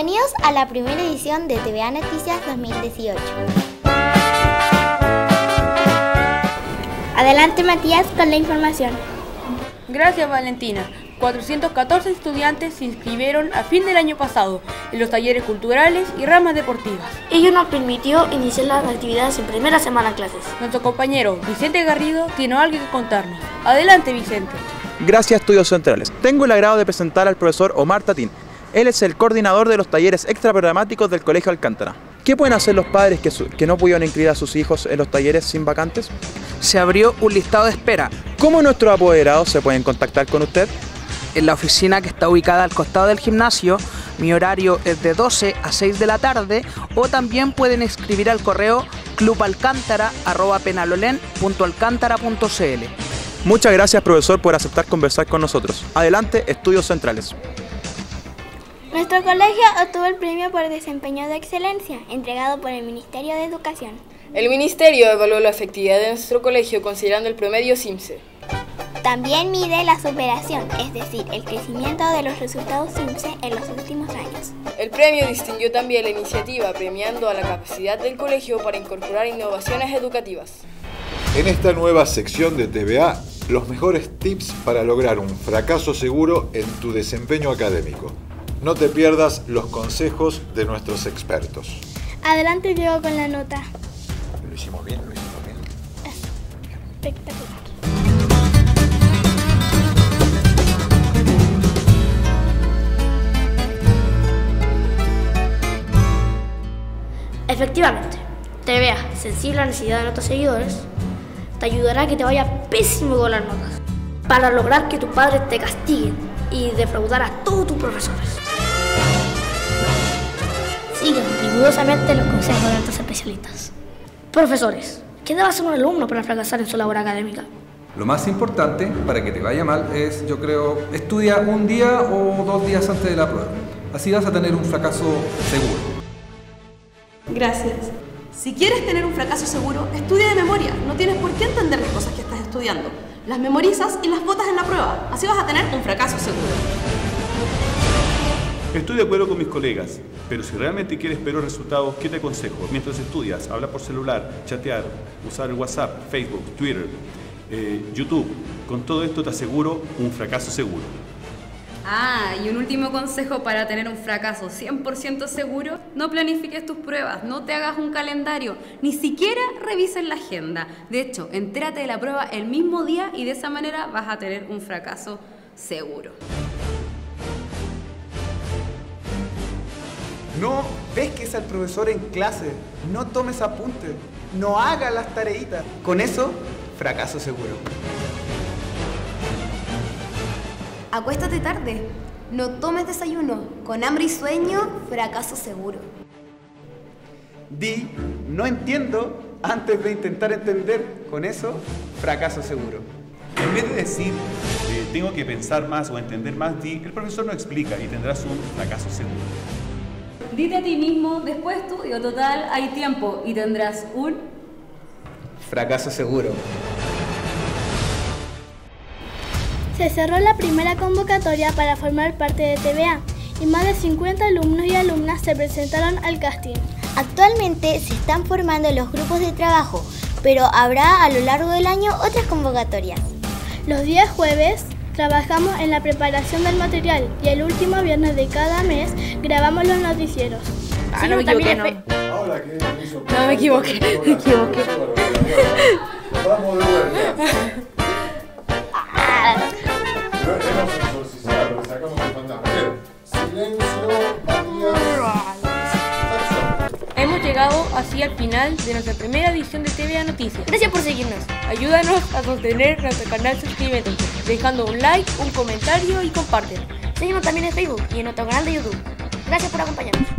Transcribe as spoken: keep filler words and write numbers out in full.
Bienvenidos a la primera edición de T V A Noticias dos mil dieciocho. Adelante Matías con la información. Gracias Valentina. cuatrocientos catorce estudiantes se inscribieron a fin del año pasado en los talleres culturales y ramas deportivas. Ello nos permitió iniciar las actividades en primera semana de clases. Nuestro compañero Vicente Garrido tiene algo que contarnos. Adelante Vicente. Gracias Estudios Centrales. Tengo el agrado de presentar al profesor Omar Tatín. Él es el coordinador de los talleres extraprogramáticos del Colegio Alcántara. ¿Qué pueden hacer los padres que, su, que no pudieron inscribir a sus hijos en los talleres sin vacantes? Se abrió un listado de espera. ¿Cómo nuestros apoderados se pueden contactar con usted? En la oficina que está ubicada al costado del gimnasio. Mi horario es de doce a seis de la tarde, o también pueden escribir al correo club alcántara arroba penalolén punto alcántara punto c l. Muchas gracias profesor por aceptar conversar con nosotros. Adelante Estudios Centrales. Nuestro colegio obtuvo el premio por desempeño de excelencia, entregado por el Ministerio de Educación. El Ministerio evaluó la efectividad de nuestro colegio considerando el promedio SIMSE. También mide la superación, es decir, el crecimiento de los resultados SIMSE en los últimos años. El premio distinguió también la iniciativa, premiando a la capacidad del colegio para incorporar innovaciones educativas. En esta nueva sección de T V A, los mejores tips para lograr un fracaso seguro en tu desempeño académico. No te pierdas los consejos de nuestros expertos. Adelante Diego con la nota. Lo hicimos bien, lo hicimos bien. Espectacular. Efectivamente, T V A, sensible a la necesidad de nuestros seguidores, te ayudará a que te vaya pésimo con las notas, para lograr que tus padres te castiguen y defraudar a todos tus profesores. Sigan rigurosamente los consejos de nuestros especialistas. Profesores, ¿qué debe hacer un alumno para fracasar en su labor académica? Lo más importante para que te vaya mal es, yo creo, estudia un día o dos días antes de la prueba. Así vas a tener un fracaso seguro. Gracias. Si quieres tener un fracaso seguro, estudia de memoria. No tienes por qué entender las cosas que estás estudiando. Las memorizas y las botas en la prueba. Así vas a tener un fracaso seguro. Estoy de acuerdo con mis colegas, pero si realmente quieres peores resultados, ¿qué te aconsejo? Mientras estudias, habla por celular, chatear, usar el WhatsApp, Facebook, Twitter, eh, YouTube. Con todo esto te aseguro un fracaso seguro. Ah, y un último consejo para tener un fracaso cien por ciento seguro: no planifiques tus pruebas, no te hagas un calendario, ni siquiera revises la agenda. De hecho, entérate de la prueba el mismo día y de esa manera vas a tener un fracaso seguro. No pesques al profesor en clase, no tomes apuntes, no hagas las tareitas. Con eso, fracaso seguro. Acuéstate tarde, no tomes desayuno, con hambre y sueño, fracaso seguro. Di, no entiendo, antes de intentar entender, con eso, fracaso seguro. En vez de decir, eh, tengo que pensar más o entender más, di, el profesor no explica y tendrás un fracaso seguro. Dite a ti mismo, después estudio, total, hay tiempo, y tendrás un fracaso seguro. Se cerró la primera convocatoria para formar parte de T V A y más de cincuenta alumnos y alumnas se presentaron al casting. Actualmente se están formando los grupos de trabajo, pero habrá a lo largo del año otras convocatorias. Los días jueves trabajamos en la preparación del material y el último viernes de cada mes grabamos los noticieros. Ah, sí, no me equivoqué, no. Ahora que No me equivoqué, me equivoqué. Vamos de vuelta. Hemos exorcizado, lo sacamos del fantasma. Silencio, Matías. Hemos llegado así al final de nuestra primera edición de T V A Noticias. Gracias por seguirnos. Ayúdanos a sostener nuestro canal suscribiéndote, dejando un like, un comentario y compártelo. Síguenos también en Facebook y en nuestro canal de YouTube. Gracias por acompañarnos.